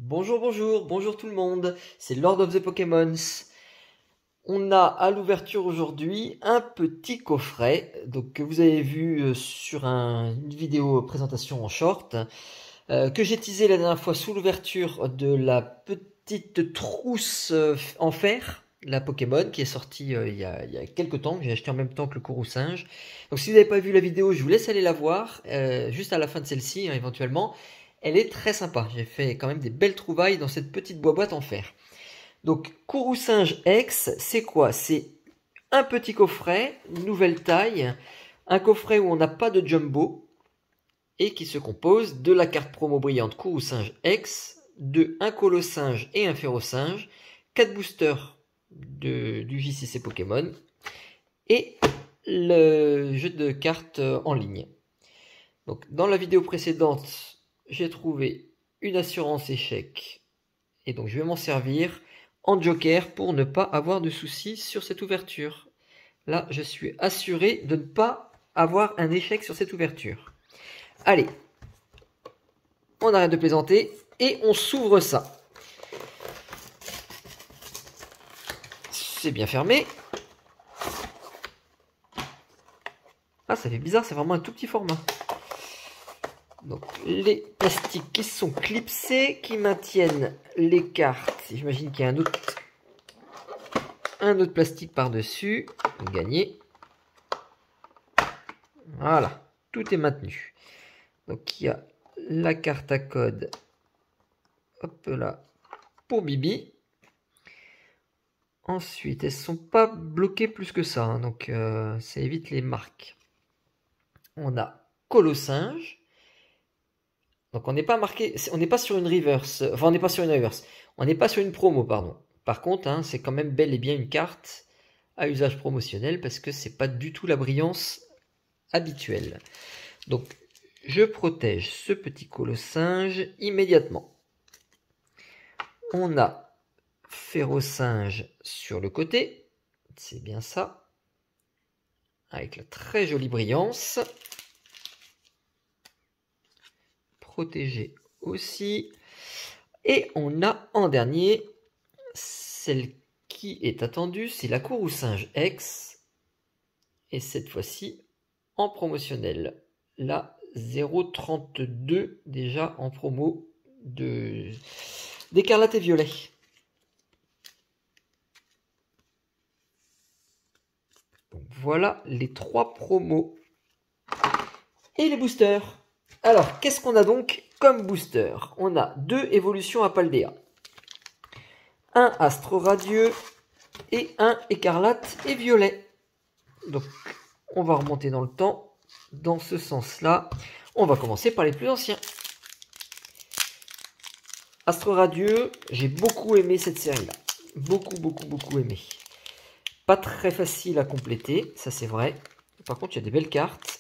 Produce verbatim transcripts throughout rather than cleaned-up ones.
Bonjour, bonjour, bonjour tout le monde, c'est Lord of the Pokémons. On a à l'ouverture aujourd'hui un petit coffret donc, que vous avez vu sur un, une vidéo présentation en short, euh, que j'ai teasé la dernière fois sous l'ouverture de la petite trousse en fer, la Pokémon, qui est sortie euh, il, y a, il y a quelques temps, que j'ai acheté en même temps que le Kourou-Singe. Donc si vous n'avez pas vu la vidéo, je vous laisse aller la voir, euh, juste à la fin de celle-ci, hein, éventuellement. Elle est très sympa, j'ai fait quand même des belles trouvailles dans cette petite boîte en fer. Donc Kourou-Singe X, c'est quoi? C'est un petit coffret, nouvelle taille, un coffret où on n'a pas de jumbo, et qui se compose de la carte promo brillante Kourou-Singe X, de un Colosinge et un Ferrosinge, quatre boosters de, du J C C Pokémon, et le jeu de cartes en ligne. Donc dans la vidéo précédente, j'ai trouvé une assurance échec, et donc je vais m'en servir en joker pour ne pas avoir de soucis sur cette ouverture. Là, je suis assuré de ne pas avoir un échec sur cette ouverture. Allez, on arrête de plaisanter et on s'ouvre ça. C'est bien fermé. Ah, ça fait bizarre, c'est vraiment un tout petit format. Donc les plastiques qui sont clipsés, qui maintiennent les cartes. J'imagine qu'il y a un autre, un autre plastique par-dessus. Gagné. Voilà, tout est maintenu. Donc il y a la carte à code, hop là, pour Bibi. Ensuite, elles ne sont pas bloquées plus que ça, hein, donc euh, ça évite les marques. On a Colosinge. Donc on n'est pas marqué, on n'est pas sur une reverse, enfin on n'est pas sur une reverse, on n'est pas sur une promo, pardon. Par contre, hein, c'est quand même bel et bien une carte à usage promotionnel parce que c'est pas du tout la brillance habituelle. Donc je protège ce petit Colosinge immédiatement. On a Ferrosinge sur le côté, c'est bien ça, avec la très jolie brillance. Protégé aussi. Et on a en dernier, celle qui est attendue, c'est la Kourou-Singe X. Et cette fois-ci, en promotionnel. La zéro virgule trente-deux, déjà en promo de d'Écarlate et Violet. Donc voilà les trois promos. Et les boosters. Alors, qu'est-ce qu'on a donc comme booster? On a deux évolutions à Paldea. Un Astre Radieux et un Écarlate et Violet. Donc, on va remonter dans le temps. Dans ce sens-là, on va commencer par les plus anciens. Astre Radieux, j'ai beaucoup aimé cette série-là. Beaucoup, beaucoup, beaucoup aimé. Pas très facile à compléter, ça c'est vrai. Par contre, il y a des belles cartes.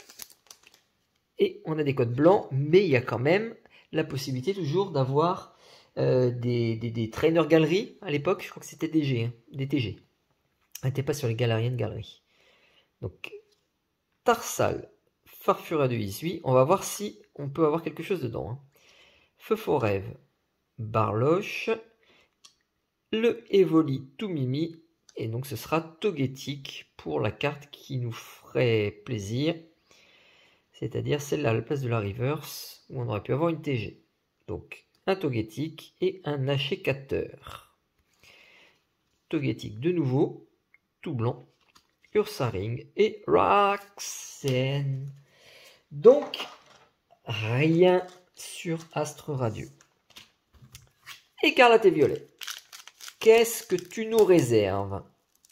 Et on a des codes blancs, mais il y a quand même la possibilité toujours d'avoir euh, des, des, des trainers galeries. À l'époque, je crois que c'était des G, hein, des T G. On n'était pas sur les galériennes galeries. Donc, Tarsal, Farfura de Isui. On va voir si on peut avoir quelque chose dedans. Hein. Feu Forêve, Barloche. Le Evoli Toumimi. Et donc, ce sera Togetic pour la carte qui nous ferait plaisir. C'est-à-dire celle-là à la place de la reverse, où on aurait pu avoir une T G. Donc, un Togetic et un Achécateur. Togetic de nouveau, tout blanc, Ursaring et Roxanne. Donc, rien sur Astre Radieux. Écarlate et Violet. Qu'est-ce que tu nous réserves?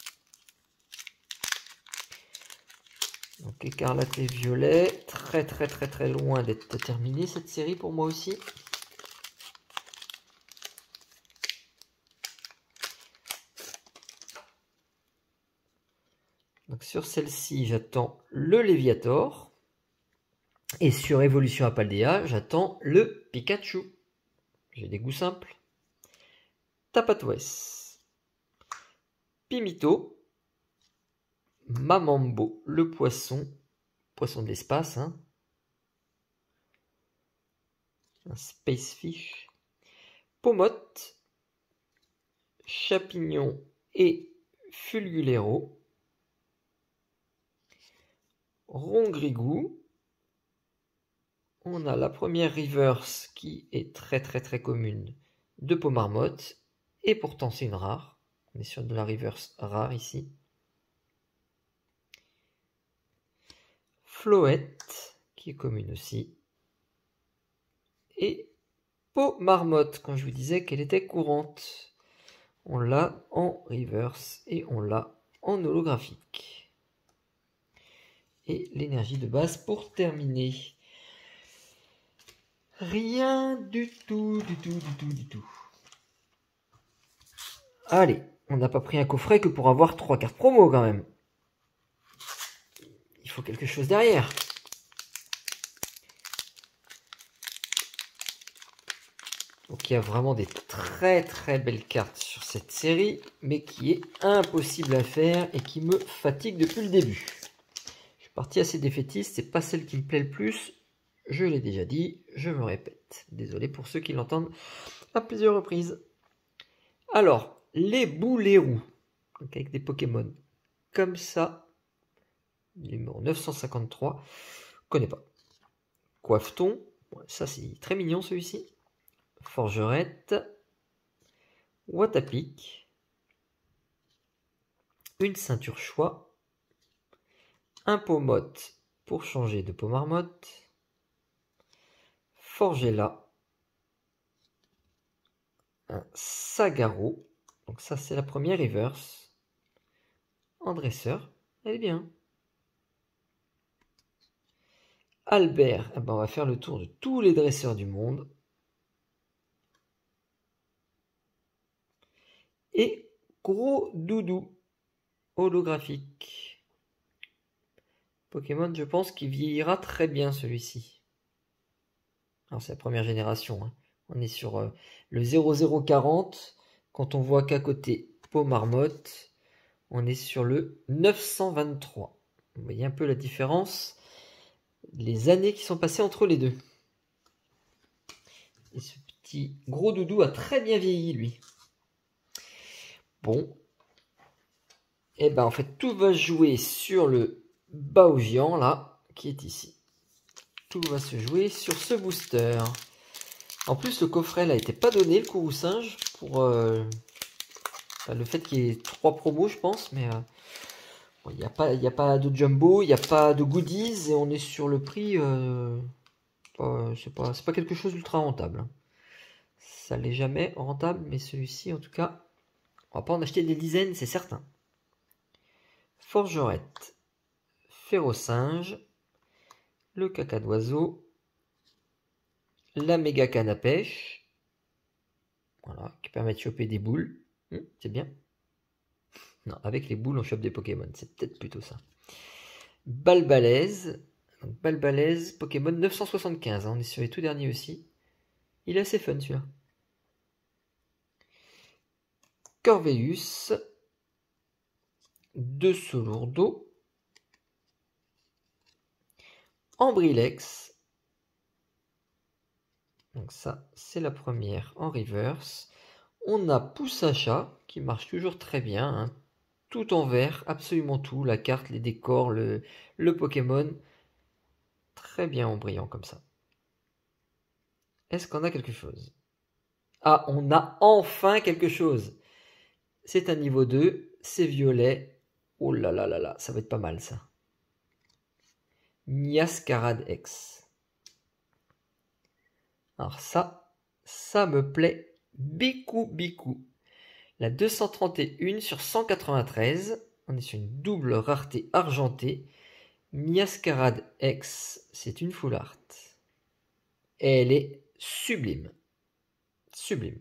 Donc Écarlate et Violet, très très très très loin d'être terminée cette série pour moi aussi. Donc sur celle-ci, j'attends le Léviator. Et sur Évolution à Paldea, j'attends le Pikachu. J'ai des goûts simples. Tapatouès. Pimito. Mamambo, le poisson, poisson de l'espace, hein. Un Space Fish. Pomote, Chapignon et Fulgulero, Rongrigou. On a la première reverse qui est très très très commune de Pomarmotte, et pourtant c'est une rare. On est sur de la reverse rare ici. Floette, qui est commune aussi. Et Pomarmotte, quand je vous disais qu'elle était courante. On l'a en reverse et on l'a en holographique. Et l'énergie de base pour terminer. Rien du tout, du tout, du tout, du tout. Allez, on n'a pas pris un coffret que pour avoir trois cartes promo quand même. Il faut quelque chose derrière. Donc il y a vraiment des très très belles cartes sur cette série, mais qui est impossible à faire et qui me fatigue depuis le début. Je suis parti assez défaitiste, c'est pas celle qui me plaît le plus. Je l'ai déjà dit, je me répète. Désolé pour ceux qui l'entendent à plusieurs reprises. Alors, les boulets-roux, donc avec des Pokémon comme ça, numéro neuf cent cinquante-trois, je connais pas. Coiffeton, ça c'est très mignon celui-ci. Forgerette, Watapic, une ceinture choix, un Pomote pour changer de Pomarmotte, Forgella, un Sagaro, donc ça c'est la première reverse, en dresseur, elle est bien. Albert, eh ben on va faire le tour de tous les dresseurs du monde. Et Gros Doudou, holographique. Pokémon, je pense qu'il vieillira très bien celui-ci. Alors c'est la première génération, hein. On est sur euh, le zéro zéro quarante. Quand on voit qu'à côté Pomarmotte, on est sur le neuf cent vingt-trois. Vous voyez un peu la différence, les années qui sont passées entre les deux. Et ce petit Gros Doudou a très bien vieilli, lui. Bon. Et ben en fait, tout va jouer sur le Baogian, là, qui est ici. Tout va se jouer sur ce booster. En plus, le coffret là n'était pas donné, le Kourou Singe, pour euh, enfin, le fait qu'il y ait trois promos, je pense, mais euh, il n'y a pas, il n'y a pas de jumbo, il n'y a pas de goodies, et on est sur le prix, euh, euh, c'est pas, c'est pas quelque chose d'ultra rentable. Ça l'est jamais rentable, mais celui-ci, en tout cas, on va pas en acheter des dizaines, c'est certain. Forgerette, Ferrosinge, le caca d'oiseau, la méga canne à pêche, voilà, qui permet de choper des boules, hum, c'est bien. Non, avec les boules on chope des Pokémon, c'est peut-être plutôt ça. Balbalaise, donc Balbalaise, Pokémon neuf cent soixante-quinze, hein, on est sur les tout derniers aussi. Il est assez fun celui-là. Corveus, De Solourdo, Ambrilex, donc ça c'est la première en reverse. On a Poussacha qui marche toujours très bien, hein. Tout en vert, absolument tout, la carte, les décors, le, le Pokémon, très bien en brillant comme ça. Est-ce qu'on a quelque chose? Ah, on a enfin quelque chose. C'est un niveau deux, c'est violet. Oh là là là là, ça va être pas mal ça. Niascarade X. Alors ça, ça me plaît bicou bicou. La deux cent trente et un sur cent quatre-vingt-treize, on est sur une double rareté argentée. Miascarade X, c'est une full art. Et elle est sublime. Sublime.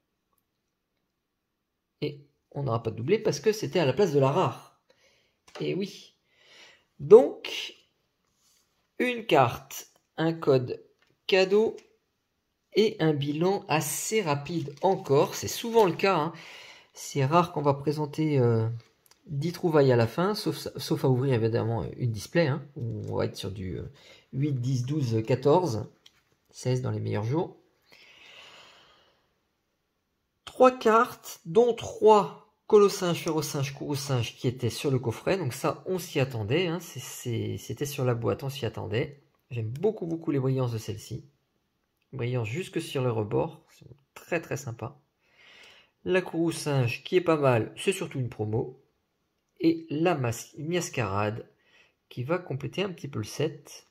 Et on n'aura pas de doublé parce que c'était à la place de la rare. Et oui. Donc, une carte, un code cadeau et un bilan assez rapide encore. C'est souvent le cas, hein. C'est rare qu'on va présenter euh, dix trouvailles à la fin, sauf, sauf à ouvrir évidemment une display, hein, où on va être sur du euh, huit, dix, douze, quatorze, seize dans les meilleurs jours. trois cartes, dont trois Colossinge, Ferrosinge, Courroucinge qui étaient sur le coffret. Donc ça, on s'y attendait. Hein. C'était sur la boîte, on s'y attendait. J'aime beaucoup, beaucoup les brillances de celle-ci. Brillances jusque sur le rebord. C'est très, très sympa. La Courroucinge qui est pas mal, c'est surtout une promo. Et la Miascarade qui va compléter un petit peu le set.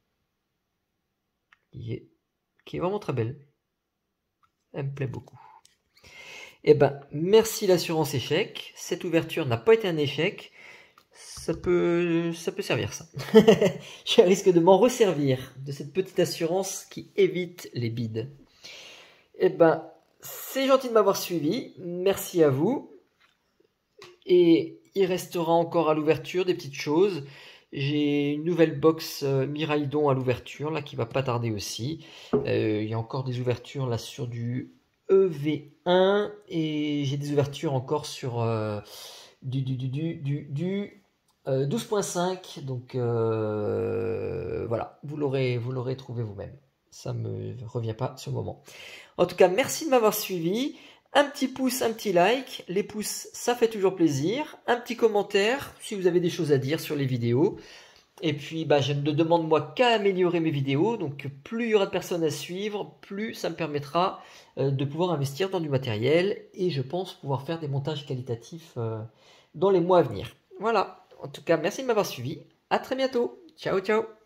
Qui est, qui est vraiment très belle. Elle me plaît beaucoup. Eh ben, merci l'assurance échec. Cette ouverture n'a pas été un échec. Ça peut, ça peut servir, ça. Je risque de m'en resservir de cette petite assurance qui évite les bides. Eh ben, c'est gentil de m'avoir suivi. Merci à vous. Et il restera encore à l'ouverture des petites choses. J'ai une nouvelle box euh, Miraidon à l'ouverture, là, qui va pas tarder aussi. Euh, il y a encore des ouvertures, là, sur du E V un. Et j'ai des ouvertures encore sur euh, du, du, du, du, du, du euh, douze point cinq. Donc, euh, voilà, vous l'aurez vous l'aurez trouvé vous-même. Ça me revient pas sur le moment. En tout cas, merci de m'avoir suivi. Un petit pouce, un petit like. Les pouces, ça fait toujours plaisir. Un petit commentaire si vous avez des choses à dire sur les vidéos. Et puis, bah, je ne demande moi qu'à améliorer mes vidéos. Donc, plus il y aura de personnes à suivre, plus ça me permettra euh, de pouvoir investir dans du matériel. Et je pense pouvoir faire des montages qualitatifs euh, dans les mois à venir. Voilà. En tout cas, merci de m'avoir suivi. À très bientôt. Ciao, ciao.